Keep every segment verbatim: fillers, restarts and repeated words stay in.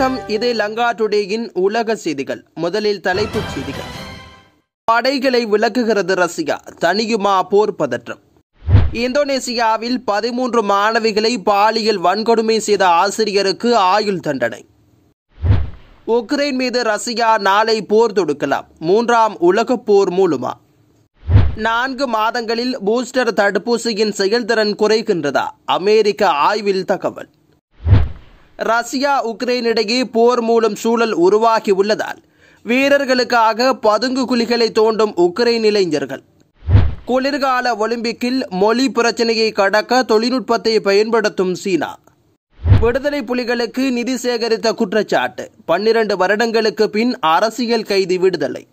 வணக்கம். இது லங்கா டுடேயின் உலக செய்திகள். முதலில் தலைப்புச் செய்திகள். படைகளை விலக்குகிறது ரஷ்யா, தனியுமா போர் பதற்றம். இந்தோனேசியாவில் பதிமூன்று மாணவிகளை பாலியல் வன்கொடுமை செய்த ஆசிரியருக்கு ஆயுள் தண்டனை. உக்ரைன் மீது ரஷ்யா நாளை போர் தொடுக்கலாம், மூன்றாம் உலகப் போர் மூலமா? நான்கு மாதங்களில் பூஸ்டர் தடுப்பூசியின் செயல்திறன் குறைகின்றதா? அமெரிக்க ஆய்வில் தகவல். ரஷ்யா உக்ரைன் இடையே போர் மூலம் சூழல் உருவாகி உள்ளதால் வீரர்களுக்காக பதுங்கு குழிகளை தோண்டும் உக்ரைன் இளைஞர்கள். குளிர்கால ஒலிம்பிக்கில் மொழி பிரச்சனையை கடக்க தொழில்நுட்பத்தை பயன்படுத்தும் சீனா. விடுதலை புலிகளுக்கு நிதி சேகரித்த குற்றச்சாட்டு, பன்னிரண்டு வருடங்களுக்கு பின் அரசியல் கைதி விடுதலை.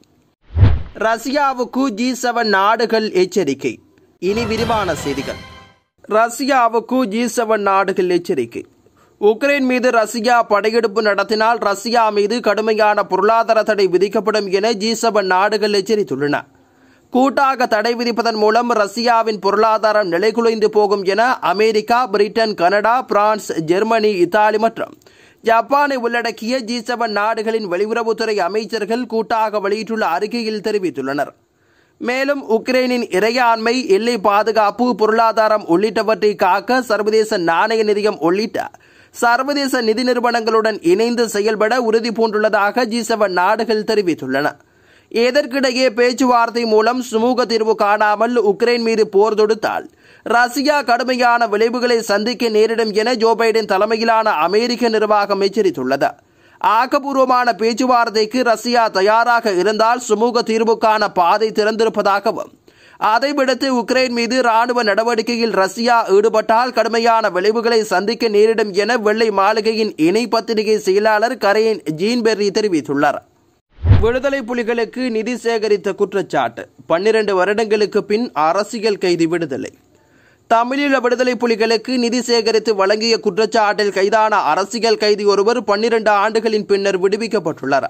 ரஷ்யாவுக்கு ஜி செவன் நாடுகள் எச்சரிக்கை. இனி விரிவான செய்திகள். ரஷ்யாவுக்கு ஜி செவன் நாடுகள் எச்சரிக்கை. உக்ரைன் மீது ரஷ்யா படையெடுப்பு நடத்தினால் ரஷ்யா மீது கடுமையான பொருளாதார தடை விதிக்கப்படும் என ஜி செவன் நாடுகள் எச்சரித்துள்ளன. கூட்டாக தடை விதிப்பதன் மூலம் ரஷ்யாவின் பொருளாதாரம் நிலைகுலைந்து போகும் என America, Britain, Canada, France, Germany, Italy மற்றும் ஜப்பானை உள்ளடக்கிய ஜி செவன் நாடுகளின் வெளியுறவுத்துறை அமைச்சர்கள் கூட்டாக வெளியிட்டுள்ள அறிக்கையில் தெரிவித்துள்ளனர். மேலும் உக்ரைனின் இறையாண்மை, எல்லை பாதுகாப்பு, பொருளாதாரம் உள்ளிட்டவற்றை காக்க சர்வதேச நாணய நிதியம் உள்ளிட்ட சர்வதேச நிதி நிறுவனங்களுடன் இணைந்து செயல்பட உறுதி பூண்டுள்ளதாக ஜி செவன் நாடுகள் தெரிவித்துள்ளன. இதற்கிடையே பேச்சுவார்த்தை மூலம் சுமூக தீர்வு காணாமல் உக்ரைன் மீது போர் தொடுத்தால் ரஷ்யா கடுமையான விளைவுகளை சந்திக்க நேரிடும் என ஜோ பைடன் தலைமையிலான அமெரிக்க நிர்வாகம் எச்சரித்துள்ளது. ஆக்கப்பூர்வமான பேச்சுவார்த்தைக்கு ரஷ்யா தயாராக இருந்தால் சுமூக தீர்வுக்கான பாதை திறந்திருப்பதாகவும், அதை விடுத்து உக்ரைன் மீது ராணுவ நடவடிக்கையில் ரஷ்யா ஈடுபட்டால் கடுமையான விளைவுகளை சந்திக்க நேரிடும் என வெள்ளை மாளிகையின் இணை பத்திரிகை செயலாளர் கரேன் ஜீன்பெர்ரி தெரிவித்துள்ளார். விடுதலை புலிகளுக்கு நிதி சேகரித்த குற்றச்சாட்டு, பன்னிரண்டு வருடங்களுக்கு பின் அரசியல் கைதி விடுதலை. தமிழீழ விடுதலை புலிகளுக்கு நிதி சேகரித்து வழங்கிய குற்றச்சாட்டில் கைதான அரசியல் கைதி ஒருவர் பன்னிரண்டு ஆண்டுகளின் பின்னர் விடுவிக்கப்பட்டுள்ளார்.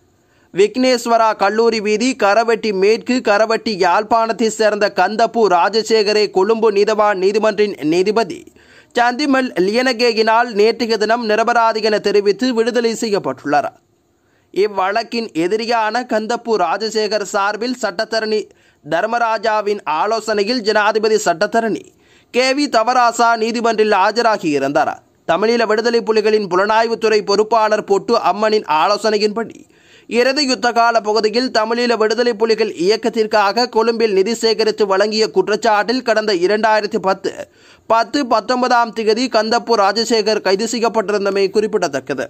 விக்னேஸ்வரா கல்லூரி வீதி, கரவெட்டி மேற்கு, கரவெட்டி, யாழ்ப்பாணத்தை சேர்ந்த கந்தப்பு ராஜசேகரே கொழும்பு நீதவான் நீதிமன்றின் நீதிபதி சந்திமல் லியனகேயினால் நேற்றைய தினம் நிரபராதி என தெரிவித்து விடுதலை செய்யப்பட்டுள்ளார். இவ்வழக்கின் எதிரியான கந்தப்பு ராஜசேகர் சார்பில் சட்டத்தரணி தர்மராஜாவின் ஆலோசனையில் ஜனாதிபதி சட்டத்தரணி கே வி தவராசா நீதிமன்றில் ஆஜராகியிருந்தார். தமிழீழ விடுதலை புலிகளின் புலனாய்வுத்துறை பொறுப்பாளர் பொட்டு அம்மனின் ஆலோசனையின்படி இறுதி யுத்த கால பகுதியில் தமிழீழ விடுதலை புலிகள் இயக்கத்திற்காக கொழும்பில் நிதி சேகரித்து வழங்கிய குற்றச்சாட்டில் கடந்த இரண்டாயிரத்தி பத்து பத்து பத்தொன்பதாம் தேதி கந்தப்பு ராஜசேகர் கைது செய்யப்பட்டிருந்தமை குறிப்பிடத்தக்கது.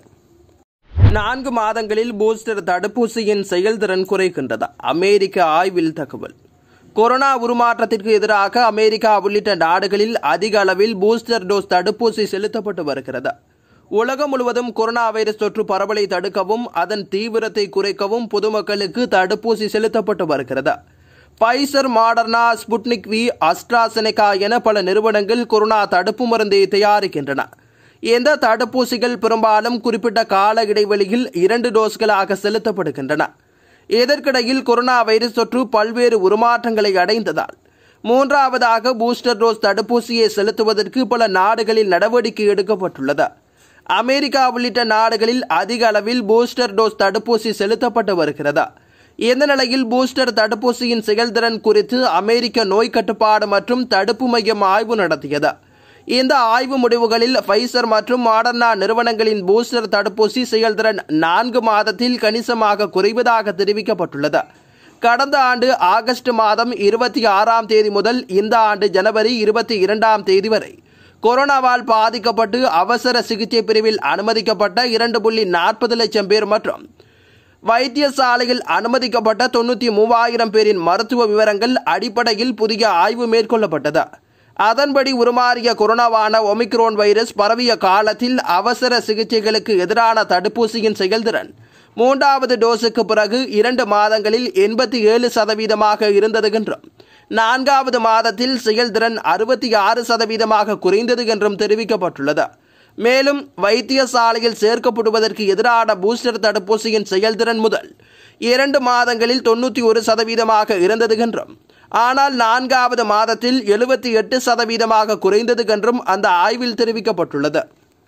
நான்கு மாதங்களில் பூஸ்டர் தடுப்பூசியின் செயல்திறன் குறைகின்றதா? அமெரிக்க ஆய்வில் தகவல். கொரோனா உருமாற்றத்திற்கு எதிராக அமெரிக்கா உள்ளிட்ட நாடுகளில் அதிக அளவில் பூஸ்டர் டோஸ் தடுப்பூசி செலுத்தப்பட்டு வருகிறது. உலகம் முழுவதும் கொரோனா வைரஸ் தொற்று பரவலை தடுக்கவும் அதன் தீவிரத்தை குறைக்கவும் பொதுமக்களுக்கு தடுப்பூசி செலுத்தப்பட்டு வருகிறது. பைசர், மாடர்னா, ஸ்புட்னிக் வி, அஸ்ட்ராசெனகா என பல நிறுவனங்கள் கொரோனா தடுப்பு மருந்தை தயாரிக்கின்றன. இந்த தடுப்பூசிகள் பெரும்பாலும் குறிப்பிட்ட கால இடைவெளியில் இரண்டு டோஸ்களாக செலுத்தப்படுகின்றன. இதற்கிடையில் கொரோனா வைரஸ் தொற்று பல்வேறு உருமாற்றங்களை அடைந்ததால் மூன்றாவதாக பூஸ்டர் டோஸ் தடுப்பூசியை செலுத்துவதற்கு பல நாடுகளில் நடவடிக்கை எடுக்கப்பட்டுள்ளது. அமெரிக்கா உள்ளிட்ட நாடுகளில் அதிக அளவில் பூஸ்டர் டோஸ் தடுப்பூசி செலுத்தப்பட்டு வருகிறது. இந்த நிலையில் பூஸ்டர் தடுப்பூசியின் செயல்திறன் குறித்து அமெரிக்க நோய் கட்டுப்பாடு மற்றும் தடுப்பு மையம் ஆய்வு நடத்தியது. இந்த ஆய்வு முடிவுகளில் பைசர் மற்றும் மாடர்னா நிறுவனங்களின் பூஸ்டர் தடுப்பூசி செயல்திறன் நான்கு மாதத்தில் கணிசமாக குறைவதாக தெரிவிக்கப்பட்டுள்ளது. கடந்த ஆண்டு ஆகஸ்ட் மாதம் இருபத்தி ஆறாம் தேதி முதல் இந்த ஆண்டு ஜனவரி இருபத்தி இரண்டாம் தேதி வரை கொரோனாவால் பாதிக்கப்பட்டு அவசர சிகிச்சை பிரிவில் அனுமதிக்கப்பட்ட இரண்டு புள்ளி நாற்பது லட்சம் பேர் மற்றும் வைத்தியசாலையில் அனுமதிக்கப்பட்ட தொண்ணூற்றி மூவாயிரம் பேரின் மருத்துவ விவரங்கள் அடிப்படையில் புதிய ஆய்வு மேற்கொள்ளப்பட்டது. அதன்படி உருமாறிய கொரோனாவான ஒமிக்ரோன் வைரஸ் பரவிய காலத்தில் அவசர சிகிச்சைகளுக்கு எதிரான தடுப்பூசியின் செயல்திறன் மூன்றாவது டோஸுக்கு பிறகு இரண்டு மாதங்களில் எண்பத்தி ஏழு சதவீதமாக இருந்தது என்றும், நான்காவது மாதத்தில் செயல்திறன் அறுபத்தி ஆறு சதவீதமாக குறைந்தது என்றும் தெரிவிக்கப்பட்டுள்ளது. மேலும் வைத்தியசாலையில் சேர்க்கப்படுவதற்கு எதிரான பூஸ்டர் தடுப்பூசியின் செயல்திறன் முதல் இரண்டு மாதங்களில் தொண்ணூற்றி ஒரு சதவீதமாக இருந்தது என்றும், ஆனால் நான்காவது மாதத்தில் எழுபத்தி எட்டு சதவீதமாக குறைந்தது என்றும் அந்த ஆய்வில் தெரிவிக்கப்பட்டுள்ளது.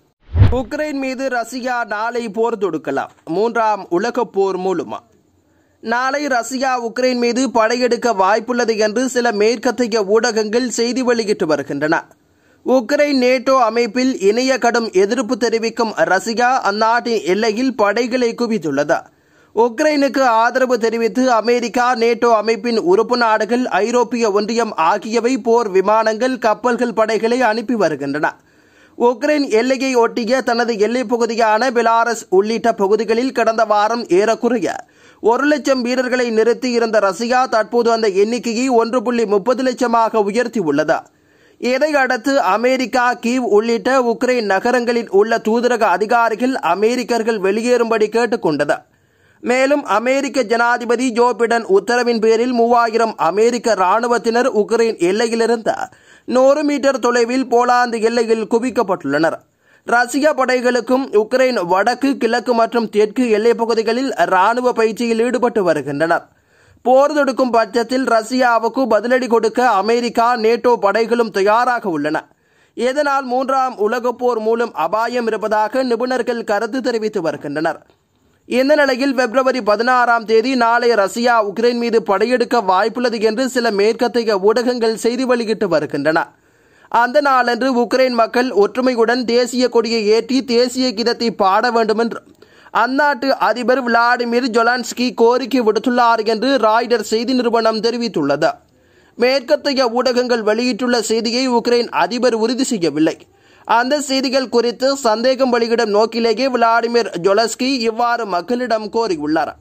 உக்ரைன் மீது ரஷ்யா நாளை போர் தொடுக்கலாம். மூன்றாம் உலக போர் மூலமா? நாளை ரஷ்யா உக்ரைன் மீது படையெடுக்க வாய்ப்புள்ளது என்று சில மேற்கத்திய ஊடகங்கள் செய்தி வெளியிட்டு வருகின்றன. உக்ரைன் நேட்டோ அமைப்பில் இணைய கடும் எதிர்ப்பு தெரிவிக்கும் ரஷ்யா அந்நாட்டின் எல்லையில் படைகளை குவித்துள்ளது. உக்ரைனுக்கு ஆதரவு தெரிவித்து அமெரிக்கா, நேட்டோ அமைப்பின் உறுப்பு நாடுகள், ஐரோப்பிய ஒன்றியம் ஆகியவை போர் விமானங்கள், கப்பல்கள் படைகளை அனுப்பி வருகின்றன. உக்ரைன் எல்லையை ஒட்டிய தனது எல்லைப் பகுதியான பெலாரஸ் உள்ளிட்ட பகுதிகளில் கடந்த வாரம் ஏறக்குறைய ஒரு லட்சம் வீரர்களை நிறுத்தி இருந்த ரஷ்யா தற்போது அந்த எண்ணிக்கையை ஒன்று புள்ளி முப்பது லட்சமாக உயர்த்தியுள்ளது. இதையடுத்து அமெரிக்கா, கீவ் உள்ளிட்ட உக்ரைன் நகரங்களில் உள்ள தூதரக அதிகாரிகள் அமெரிக்கர்கள் வெளியேறும்படி கேட்டுக்கொண்டது. மேலும் அமெரிக்க ஜனாதிபதி ஜோ பிடன் உத்தரவின் பேரில் மூவாயிரம் அமெரிக்க ராணுவத்தினர் உக்ரைன் எல்லையிலிருந்து நூறு மீட்டர் தொலைவில் போலாந்து எல்லையில் குவிக்கப்பட்டுள்ளனர். ரஷ்ய படைகளுக்கும் உக்ரைன் வடக்கு, கிழக்கு மற்றும் தெற்கு எல்லைப் பகுதிகளில் ராணுவ பயிற்சியில் ஈடுபட்டு வருகின்றனர். போர் தொடுக்கும் பட்சத்தில் ரஷ்யாவுக்கு பதிலடி கொடுக்க அமெரிக்கா, நேட்டோ படைகளும் தயாராக உள்ளன. இதனால் மூன்றாம் உலகப் போர் மூலம் அபாயம் இருப்பதாக நிபுணர்கள் கருத்து தெரிவித்து வருகின்றனர். இந்த நிலையில் பிப்ரவரி பதினாறாம் தேதி நாளை ரஷ்யா உக்ரைன் மீது படையெடுக்க வாய்ப்புள்ளது என்று சில மேற்கத்திய ஊடகங்கள் செய்தி வெளியிட்டு வருகின்றன. அந்த நாளன்று உக்ரைன் மக்கள் ஒற்றுமையுடன் தேசிய கொடியை ஏற்றி தேசிய கீதத்தை பாட வேண்டும் என்று அந்நாட்டு அதிபர் விளாடிமிர் ஜொலான்ஸ்கி கோரிக்கை விடுத்துள்ளார் என்று ராய்டர் செய்தி நிறுவனம் தெரிவித்துள்ளது. மேற்கத்திய ஊடகங்கள் வெளியிட்டுள்ள செய்தியை உக்ரைன் அதிபர் உறுதி செய்யவில்லை. அந்த செய்திகள் குறித்து சந்தேகம் வெளியிடும் நோக்கிலேயே விளாடிமிர் ஜொலஸ்கி இவ்வாறு மக்களிடம் கோரியுள்ளார்.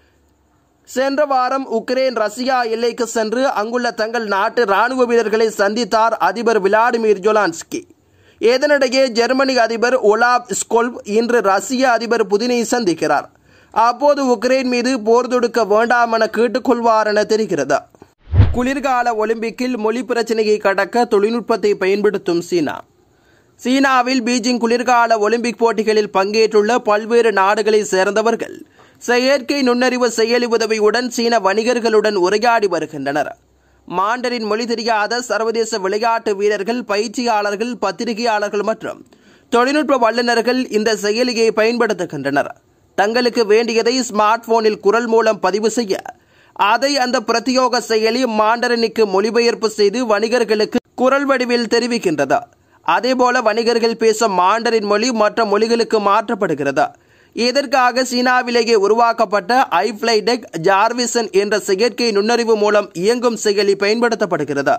சென்ற வாரம் உக்ரைன் ரஷ்யா எல்லைக்கு சென்று அங்குள்ள தங்கள் நாட்டு ராணுவ வீரர்களை சந்தித்தார் அதிபர் விளாடிமிர் ஜொலான்ஸ்கி. இதனிடையே ஜெர்மனி அதிபர் ஒலாப் ஸ்கோல்ப் இன்று ரஷ்ய அதிபர் புதினை சந்திக்கிறார். அப்போது உக்ரைன் மீது போர் தொடுக்க வேண்டாம் என கேட்டுக்கொள்வார் என தெரிகிறது. குளிர்கால ஒலிம்பிக்கில் மொழி பிரச்சினையை கடக்க தொழில்நுட்பத்தை பயன்படுத்தும் சீனா. சீனாவில் பீஜிங் குளிர்கால ஒலிம்பிக் போட்டிகளில் பங்கேற்றுள்ள பல்வேறு நாடுகளை சேர்ந்தவர்கள் செயற்கை நுண்ணறிவு செயலி உதவியுடன் சீன வணிகர்களுடன் உரையாடி வருகின்றனர். மாண்டரின் மொழி தெரியாத சர்வதேச விளையாட்டு வீரர்கள், பயிற்சியாளர்கள், பத்திரிகையாளர்கள் மற்றும் தொழில்நுட்ப வல்லுநர்கள் இந்த செயலியை பயன்படுத்துகின்றனர். தங்களுக்கு வேண்டியதை ஸ்மார்ட் போனில் குரல் மூலம் பதிவு செய்ய அதை அந்த பிரத்யோக செயலி மாண்டரனுக்கு மொழிபெயர்ப்பு செய்து வணிகர்களுக்கு குரல் வடிவில் தெரிவிக்கின்றது. அதேபோல வணிகர்கள் பேசும் மாண்டரின் மொழி மற்ற மொழிகளுக்கு மாற்றப்படுகிறது. இதற்காக சீனாவிலேயே உருவாக்கப்பட்ட ஐஃப்ளைடெக் ஜார்விசன் என்ற செயற்கை நுண்ணறிவு மூலம் இயங்கும் செயலி பயன்படுத்தப்படுகிறது.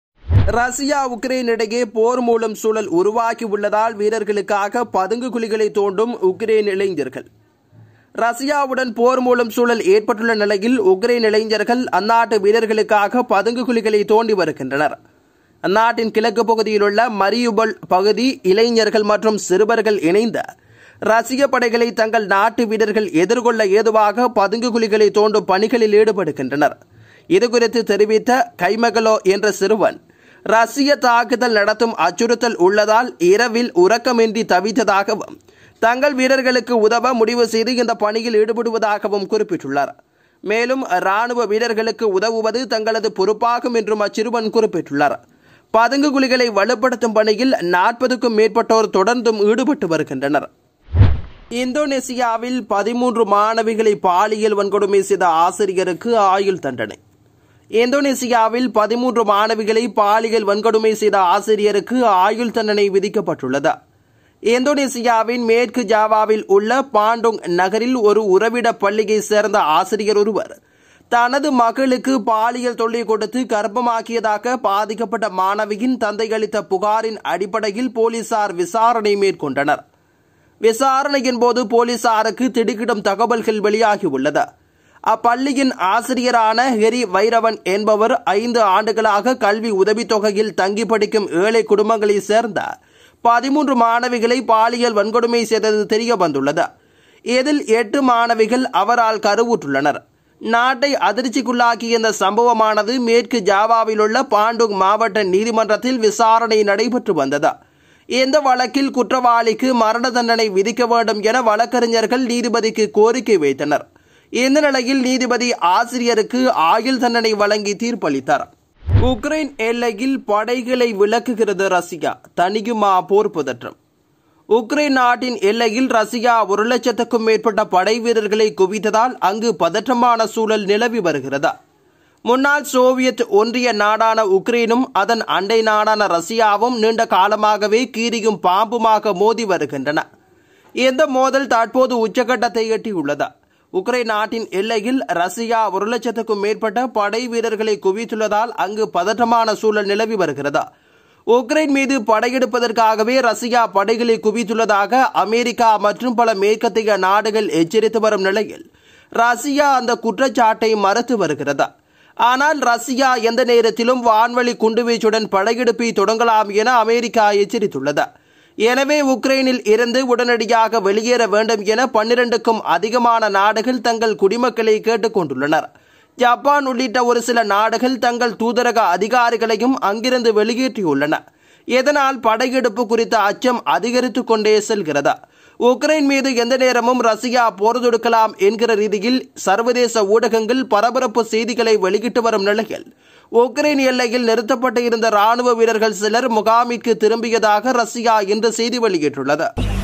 ரஷ்யா உக்ரைன் இடையே போர் மூலம் சூழல் உருவாக்கி உள்ளதால் வீரர்களுக்காக பதுங்கு குழிகளை தோண்டும் உக்ரைன் இளைஞர்கள். ரஷ்யாவுடன் போர் மூலம் சூழல் ஏற்பட்டுள்ள நிலையில் உக்ரைன் இளைஞர்கள் அந்நாட்டு வீரர்களுக்காக பதுங்கு குழிகளை தோண்டி வருகின்றனர். அந்நாட்டின் கிழக்கு பகுதியில் உள்ள மரியுபல் பகுதி இளைஞர்கள் மற்றும் சிறுவர்கள் இணைந்த ரஷ்ய படைகளை தங்கள் நாட்டு வீரர்கள் எதிர்கொள்ள ஏதுவாக பதுங்கு குழிகளை தோண்டும் பணிகளில் ஈடுபடுகின்றனர். இதுகுறித்து தெரிவித்த கைமகலோ என்ற சிறுவன், ரஷ்ய தாக்குதல் நடத்தும் அச்சுறுத்தல் உள்ளதால் இரவில் உறக்கமின்றி தவித்ததாகவும் தங்கள் வீரர்களுக்கு உதவ முடிவு செய்து இந்த பணியில் ஈடுபடுவதாகவும் குறிப்பிட்டுள்ளார். மேலும் ராணுவ வீரர்களுக்கு உதவுவது தங்களது பொறுப்பாகும் என்றும் அச்சிறுவன் குறிப்பிட்டுள்ளார். பதுங்கு குழிகளை வலுப்படுத்தும் பணியில் நாற்பதுக்கும் மேற்பட்டோர் தொடர்ந்தும் ஈடுபட்டு வருகின்றனர். இந்தோனேசியாவில் பதிமூன்று மாணவிகளை பாலியல் வன்கொடுமை செய்த ஆசிரியருக்கு ஆயுள் தண்டனை. இந்தோனேசியாவில் பதிமூன்று மாணவிகளை பாலியல் வன்கொடுமை செய்த ஆசிரியருக்கு ஆயுள் தண்டனை விதிக்கப்பட்டுள்ளது. இந்தோனேசியாவின் மேற்கு ஜாவாவில் உள்ள பாண்டோங் நகரில் ஒரு உறவிட பள்ளியை சேர்ந்த ஆசிரியர் ஒருவர் தனது மகளுக்கு பாலியல் தொல்லை கொடுத்து கர்ப்பமாக்கியதாக பாதிக்கப்பட்ட மாணவியின் தந்தை அளித்த புகாரின் அடிப்படையில் போலீசார் விசாரணை மேற்கொண்டனர். விசாரணையின் போது போலீசாருக்கு திடுக்கிடும் தகவல்கள் வெளியாகியுள்ளது. அப்பள்ளியின் ஆசிரியரான ஹெரி வைரவன் என்பவர் ஐந்து ஆண்டுகளாக கல்வி உதவித்தொகையில் தங்கி படிக்கும் ஏழை குடும்பங்களை சேர்ந்த பதிமூன்று மாணவிகளை பாலியல் வன்கொடுமை செய்தது தெரிய வந்துள்ளது. இதில் எட்டு மாணவிகள் அவரால் கருவுற்றுள்ளனர். நாட்டை அதிர்ச்சிக்குள்ளாக்கிய இந்த சம்பவமானது மேற்கு ஜாவாவில் உள்ள பாண்டோங் மாவட்ட நீதிமன்றத்தில் விசாரணை நடைபெற்று வந்தது. இந்த வழக்கில் குற்றவாளிக்கு மரண தண்டனை விதிக்க வேண்டும் என வழக்கறிஞர்கள் நீதிபதிக்கு கோரிக்கை வைத்தனர். இந்த நிலையில் நீதிபதி ஆசிரியருக்கு ஆயுள் தண்டனை வழங்கி தீர்ப்பளித்தார். உக்ரைன் எல்லையில் படைகளை விலக்குகிறது ரஷ்யா, தணியுமா போர் பதற்றம். உக்ரைன் நாட்டின் எல்லையில் ரஷ்யா ஒரு லட்சத்துக்கும் மேற்பட்ட படை வீரர்களை குவித்ததால் அங்கு பதற்றமான சூழல் நிலவி வருகிறது. முன்னாள் சோவியத் ஒன்றிய நாடான உக்ரைனும் அதன் அண்டை நாடான ரஷ்யாவும் நீண்ட காலமாகவே கீரியும் பாம்புமாக மோதி வருகின்றன. இந்த மோதல் தற்போது உச்சகட்டத்தை எட்டியுள்ளது. உக்ரைன் நாட்டின் எல்லையில் ரஷ்யா ஒரு லட்சத்துக்கும் மேற்பட்ட படை வீரர்களை குவித்துள்ளதால் அங்கு பதற்றமான சூழல் நிலவி வருகிறது. உக்ரைன் மீது படையெடுப்பதற்காகவே ரஷ்யா படைகளை குவித்துள்ளதாக அமெரிக்கா மற்றும் பல மேற்கத்திய நாடுகள் எச்சரித்து வரும் நிலையில் ரஷ்யா அந்த குற்றச்சாட்டை மறுத்து வருகிறது. ஆனால் ரஷ்யா எந்த நேரத்திலும் வான்வழி குண்டுவீச்சுடன் படையெடுப்பை தொடங்கலாம் என அமெரிக்கா எச்சரித்துள்ளது. எனவே உக்ரைனில் இருந்து உடனடியாக வெளியேற வேண்டும் என பன்னிரண்டுக்கும் அதிகமான நாடுகள் தங்கள் குடிமக்களை கேட்டுக் கொண்டுள்ளனர். ஜப்பான் உள்ளிட்ட ஒரு சில நாடுகள் தங்கள் தூதரக அதிகாரிகளையும் அங்கிருந்து வெளியேற்றியுள்ளன. இதனால் படையெடுப்பு குறித்த அச்சம் அதிகரித்துக் கொண்டே செல்கிறது. உக்ரைன் மீது எந்த நேரமும் ரஷ்யா போர் தொடுக்கலாம் என்கிற ரீதியில் சர்வதேச ஊடகங்கள் பரபரப்பு செய்திகளை வெளியிட்டு வரும் நிலையில் உக்ரைன் எல்லையில் நிறுத்தப்பட்டு இருந்த ராணுவ வீரர்கள் சிலர் முகாமிற்கு திரும்பியதாக ரஷ்யா இன்று செய்தி வெளியிட்டுள்ளது.